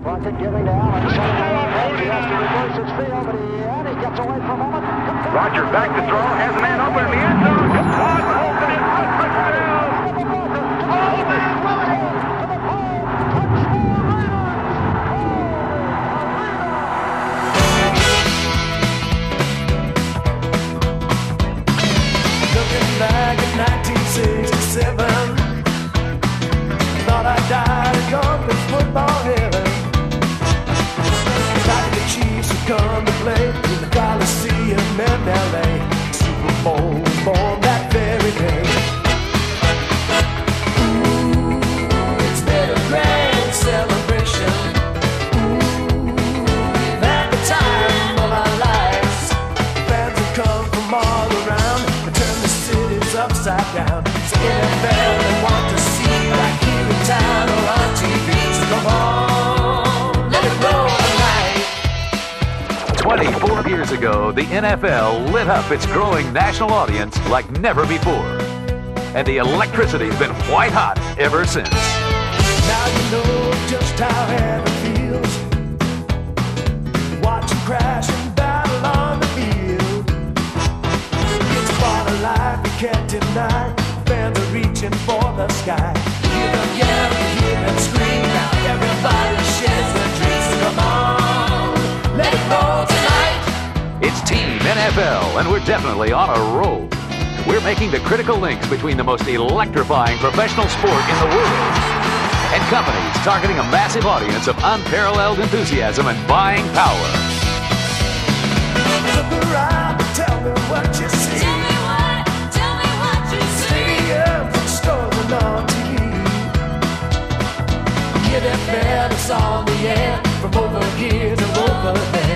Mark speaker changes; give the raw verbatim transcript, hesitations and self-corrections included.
Speaker 1: Crockett giving to Allen. He has to reverse his field, but he, and he gets away for a moment.
Speaker 2: Roger back to throw. Has a man open in the end zone. Caught, open it for touchdown. Oh, man, Willie! To the pole.
Speaker 3: Looking back at nineteen sixty-seven, thought I died and gone to football heaven. Like the Chiefs would come to play in the Coliseum in L A. Super Bowl was born that very day. Ooh, it's been a grand celebration. Ooh, we've had the time of our lives. Fans have come from all around and turned the cities upside down. So N F L they want to see right here in town or on T V. So come on, let it roll tonight.
Speaker 4: twenty-four years ago, the N F L lit up its growing national audience like never before. And the electricity's been white hot ever since.
Speaker 3: Now you know just how heaven feels. Watch them crash and battle on the field. It's a part of life you can't deny. Fans are reaching for the sky. Hear them yell, hear them scream. Now everybody shares their dreams. So come on, let it roll tonight.
Speaker 4: It's Team N F L, and we're definitely on a roll. We're making the critical links between the most electrifying professional sport in the world and companies targeting a massive audience of unparalleled enthusiasm and buying power.
Speaker 3: Look around and tell me what you see.
Speaker 5: Tell me what, tell me what you see.
Speaker 3: Stadiums and stores and on T V. Hear that bell, it's on the air. From over here to over there.